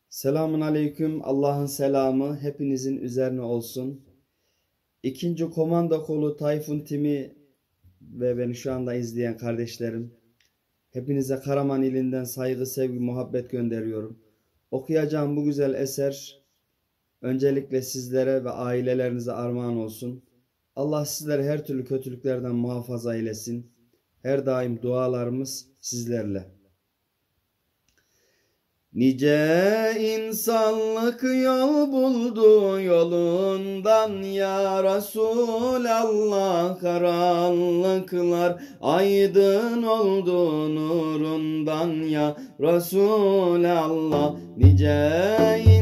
Selamun aleyküm. Allah'ın selamı hepinizin üzerine olsun. İkinci komando kolu Tayfun Timi ve beni şu anda izleyen kardeşlerim. Hepinize Karaman ilinden saygı, sevgi, muhabbet gönderiyorum. Okuyacağım bu güzel eser öncelikle sizlere ve ailelerinize armağan olsun. Allah sizleri her türlü kötülüklerden muhafaza eylesin. Her daim dualarımız sizlerle. Nice insanlık yol buldu yolundan ya Resulallah, karanlıklar aydın oldu nurundan ya Resulallah. Nice